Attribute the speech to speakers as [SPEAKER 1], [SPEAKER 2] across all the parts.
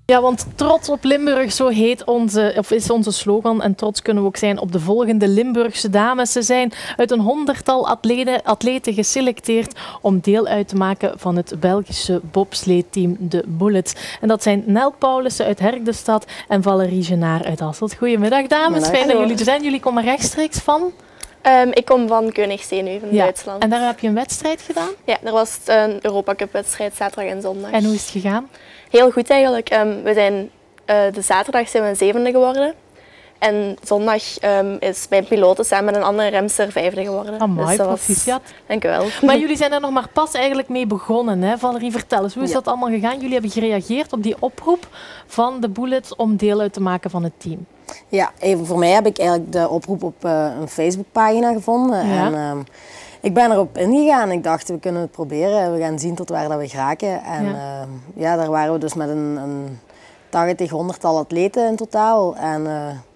[SPEAKER 1] Ja, want trots op Limburg, zo heet is onze slogan. En trots kunnen we ook zijn op de volgende Limburgse dames. Ze zijn uit een 100-tal atleten geselecteerd om deel uit te maken van het Belgische bobsleeteam de Bullets. En dat zijn Nel Paulussen uit Herk-de-Stad en Valerie Genaar uit Hasselt. Goedemiddag dames, fijn dat jullie er zijn. Jullie komen rechtstreeks van?
[SPEAKER 2] Ik kom van Koningszee nu, van Duitsland.
[SPEAKER 1] En daar heb je een wedstrijd gedaan?
[SPEAKER 2] Ja, er was een Europa Cup wedstrijd, zaterdag en zondag.
[SPEAKER 1] En hoe is het gegaan?
[SPEAKER 2] Heel goed eigenlijk. We zijn, de zaterdag zijn we 7e geworden. En zondag is mijn pilote samen met een andere remster 5e geworden.
[SPEAKER 1] Amai, dus proficiat.
[SPEAKER 2] Dank u wel.
[SPEAKER 1] Maar jullie zijn er nog maar pas eigenlijk mee begonnen, hè? Valerie, vertel eens, hoe is dat allemaal gegaan? Jullie hebben gereageerd op die oproep van de Bullets om deel uit te maken van het team.
[SPEAKER 3] Ja, even voor mij heb ik eigenlijk de oproep op een Facebookpagina gevonden.
[SPEAKER 1] Ja.
[SPEAKER 3] En ik ben erop ingegaan. Ik dacht, we kunnen het proberen. We gaan zien tot waar dat we geraken. En daar waren we dus met een 80-100-tal atleten in totaal. En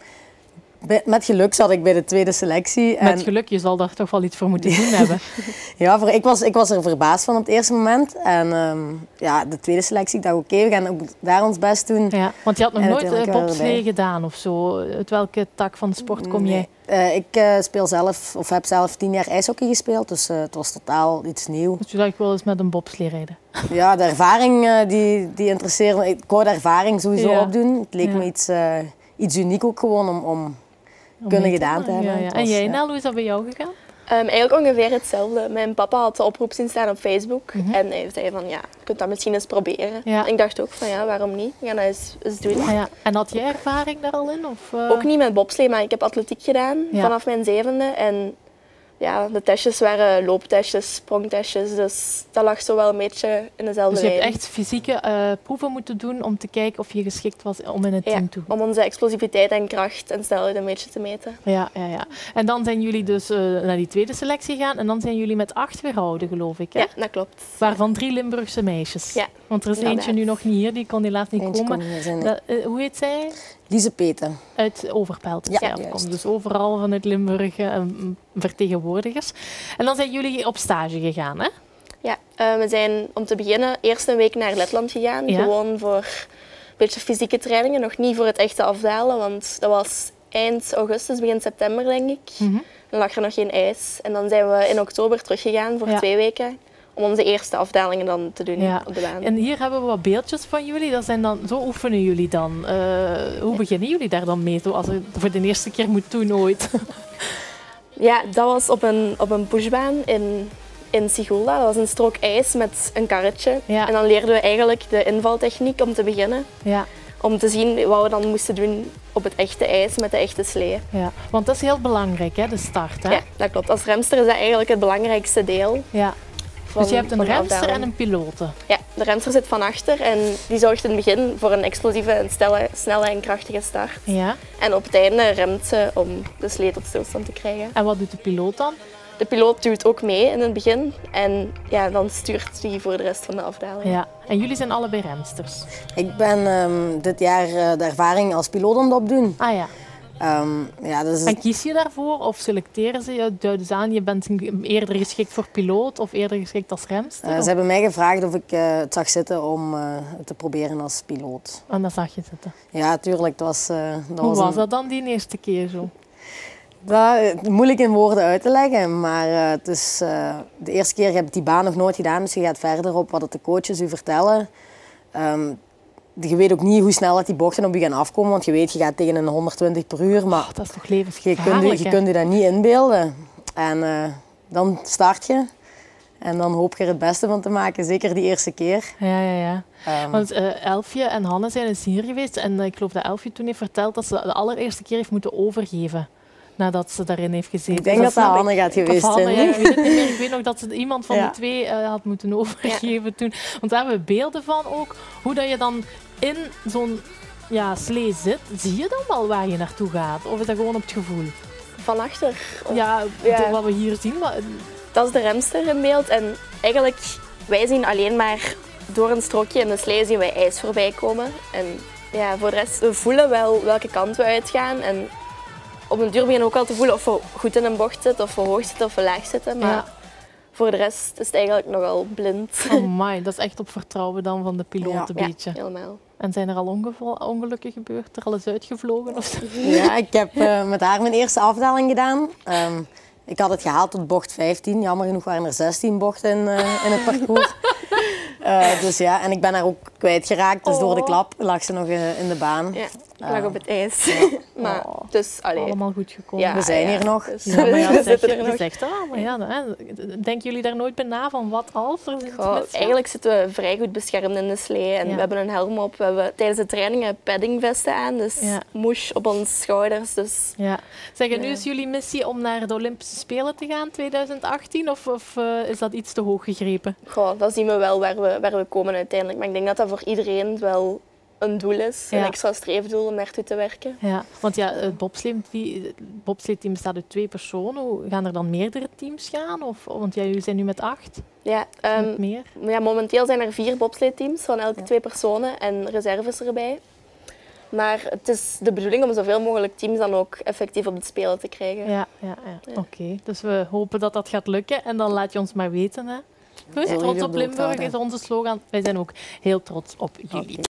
[SPEAKER 3] met geluk zat ik bij de tweede selectie.
[SPEAKER 1] Met geluk, je zal daar toch wel iets voor moeten doen hebben.
[SPEAKER 3] Ja, ik was er verbaasd van op het eerste moment. En de tweede selectie, ik dacht oké, we gaan ook daar ons best doen.
[SPEAKER 1] Ja, want je had nog nooit bobslee gedaan of zo. Uit welke tak van de sport kom jij?
[SPEAKER 3] Ik heb zelf 10 jaar ijshockey gespeeld, dus het was totaal iets nieuws.
[SPEAKER 1] Dus je dacht, ik wil eens met een bobslee rijden?
[SPEAKER 3] Ja, de ervaring die interesseerde me. Ik wou de ervaring sowieso opdoen. Het leek me iets uniek ook gewoon om kunnen gedaan te hebben.
[SPEAKER 1] Ja. En jij, Nel, hoe is dat bij jou gegaan?
[SPEAKER 2] Eigenlijk ongeveer hetzelfde. Mijn papa had de oproep zien staan op Facebook en hij zei van ja, je kunt dat misschien eens proberen. Ja. En ik dacht ook van ja, waarom niet? We gaan dat eens doen.
[SPEAKER 1] Ja. En had jij ervaring daar al in? Of,
[SPEAKER 2] Ook niet met bobslee, maar ik heb atletiek gedaan vanaf mijn 7e. En ja, de testjes waren looptestjes, sprongtestjes, dus dat lag zo wel een beetje in dezelfde
[SPEAKER 1] Dus je hebt
[SPEAKER 2] lijn.
[SPEAKER 1] echt fysieke proeven moeten doen om te kijken of je geschikt was om in het team te doen?
[SPEAKER 2] Om onze explosiviteit en kracht en snelheid een beetje te meten.
[SPEAKER 1] Ja. En dan zijn jullie dus naar die tweede selectie gegaan en dan zijn jullie met 8 weerhouden, geloof ik, hè?
[SPEAKER 2] Ja, dat klopt.
[SPEAKER 1] Waarvan 3 Limburgse meisjes.
[SPEAKER 2] Ja.
[SPEAKER 1] Want er is eentje nu nog niet hier, die kon helaas niet komen. Hoe heet zij?
[SPEAKER 3] Lise Peten.
[SPEAKER 1] Uit Overpelt.
[SPEAKER 3] Ja,
[SPEAKER 1] dus overal vanuit Limburg vertegenwoordigers. En dan zijn jullie op stage gegaan, hè?
[SPEAKER 2] Ja, we zijn om te beginnen eerst een week naar Letland gegaan. Ja. Gewoon voor een beetje fysieke trainingen. Nog niet voor het echte afdalen, want dat was eind augustus, begin september denk ik. Dan lag er nog geen ijs. En dan zijn we in oktober teruggegaan voor 2 weken. Om onze eerste afdalingen dan te doen op de baan.
[SPEAKER 1] En hier hebben we wat beeldjes van jullie. Dat zijn dan, zo oefenen jullie dan. Hoe beginnen jullie daar dan mee? Als je het voor de eerste keer moet doen ooit?
[SPEAKER 2] Ja, dat was op een pushbaan in Sigulda. Dat was een strook ijs met een karretje. Ja. En dan leerden we eigenlijk de invaltechniek om te beginnen. Ja. Om te zien wat we dan moesten doen op het echte ijs met de echte slee.
[SPEAKER 1] Ja, want dat is heel belangrijk, hè, de start. Hè?
[SPEAKER 2] Ja, dat klopt. Als remster is dat eigenlijk het belangrijkste deel.
[SPEAKER 1] Ja. Dus je hebt een remster en een pilote?
[SPEAKER 2] Ja, de remster zit van achter en die zorgt in het begin voor een explosieve, en snelle en krachtige start. Ja. En op het einde remt ze om de slee tot stilstand te krijgen.
[SPEAKER 1] En wat doet de piloot dan?
[SPEAKER 2] De piloot duwt ook mee in het begin en ja, dan stuurt hij voor de rest van de afdaling.
[SPEAKER 1] Ja. En jullie zijn allebei remsters?
[SPEAKER 3] Ik ben dit jaar de ervaring als piloot aan het opdoen.
[SPEAKER 1] Ah ja.
[SPEAKER 3] Dus
[SPEAKER 1] en kies je daarvoor of selecteren ze je? Duiden ze aan, je bent eerder geschikt voor piloot of eerder geschikt als remster?
[SPEAKER 3] Ze hebben mij gevraagd of ik het zag zitten om het te proberen als piloot.
[SPEAKER 1] En dat zag je zitten?
[SPEAKER 3] Ja, tuurlijk.
[SPEAKER 1] Hoe was dat dan die eerste keer zo?
[SPEAKER 3] Moeilijk in woorden uit te leggen, maar het is, de eerste keer heb ik die baan nog nooit gedaan, dus je gaat verder op wat de coaches u vertellen. Je weet ook niet hoe snel die bochten op je gaan afkomen, want je weet, je gaat tegen een 120 per uur, maar
[SPEAKER 1] dat is toch levensgevaarlijk,
[SPEAKER 3] je kunt je dat niet inbeelden. En dan start je en dan hoop je er het beste van te maken, zeker die eerste keer.
[SPEAKER 1] Ja. Want Elfje en Hanne zijn eens hier geweest en ik geloof dat Elfje toen heeft verteld dat ze de allereerste keer heeft moeten overgeven. Nadat ze daarin heeft gezeten.
[SPEAKER 3] Ik denk dat dat Hanne gaat geweest zijn.
[SPEAKER 1] Ik weet het niet meer. Ik weet nog dat ze iemand van de twee had moeten overgeven toen. Want daar hebben we beelden van ook. Hoe dat je dan in zo'n slee zit. Zie je dan wel waar je naartoe gaat? Of is dat gewoon op het gevoel?
[SPEAKER 2] Van achter.
[SPEAKER 1] Wat we hier zien.
[SPEAKER 2] Dat is de remster in beeld. En eigenlijk, wij zien alleen maar door een strookje in de slee zien wij ijs voorbij komen. En ja, voor de rest, we voelen wel welke kant we uitgaan. En op een duur beginnen we ook al te voelen of we goed in een bocht zitten, of we hoog zitten of we laag zitten. Maar voor de rest is het eigenlijk nogal blind.
[SPEAKER 1] Amai, dat is echt op vertrouwen dan van de piloot een beetje.
[SPEAKER 2] Helemaal.
[SPEAKER 1] En zijn er al ongelukken gebeurd? Er al eens uitgevlogen? Of zo?
[SPEAKER 3] Ja, ik heb met haar mijn eerste afdaling gedaan. Ik had het gehaald tot bocht 15. Jammer genoeg waren er 16 bochten in het parcours. Dus ja, en ik ben haar ook kwijtgeraakt. Dus door de klap lag ze nog in de baan.
[SPEAKER 2] Ja, ik lag op het ijs.
[SPEAKER 3] Ja.
[SPEAKER 2] Maar, dus,
[SPEAKER 1] allemaal goed gekomen.
[SPEAKER 2] Ja,
[SPEAKER 3] we zijn hier nog.
[SPEAKER 2] Dus,
[SPEAKER 1] Ja, maar ja,
[SPEAKER 2] we
[SPEAKER 1] dat zeg
[SPEAKER 2] zitten
[SPEAKER 1] je,
[SPEAKER 2] er
[SPEAKER 1] je
[SPEAKER 2] nog.
[SPEAKER 1] zegt dat, maar ja, denken jullie daar nooit bij na van wat als er iets misgaat?
[SPEAKER 2] Eigenlijk zitten we vrij goed beschermd in de slee. En we hebben een helm op. We hebben tijdens de trainingen paddingvesten aan. Dus moes op onze schouders. Dus,
[SPEAKER 1] ja. Zeg, en nu is jullie missie om naar de Olympische Spelen te gaan 2018? Of is dat iets te hoog gegrepen?
[SPEAKER 2] dan zien we wel waar we komen uiteindelijk. Maar ik denk dat dat voor iedereen wel een doel is. Een extra streefdoel om naartoe te werken.
[SPEAKER 1] Ja, want ja, het bobsleeteam bestaat uit 2 personen. Hoe gaan er dan meerdere teams gaan? Want jullie zijn nu met 8.
[SPEAKER 2] Ja,
[SPEAKER 1] met meer?
[SPEAKER 2] Ja, momenteel zijn er 4 bobsleeteams van elke 2 personen en reserves erbij. Maar het is de bedoeling om zoveel mogelijk teams dan ook effectief op de Spelen te krijgen.
[SPEAKER 1] Ja. Oké. Dus we hopen dat dat gaat lukken en dan laat je ons maar weten. Hè? Goed, trots op Limburg is onze slogan. Wij zijn ook heel trots op jullie.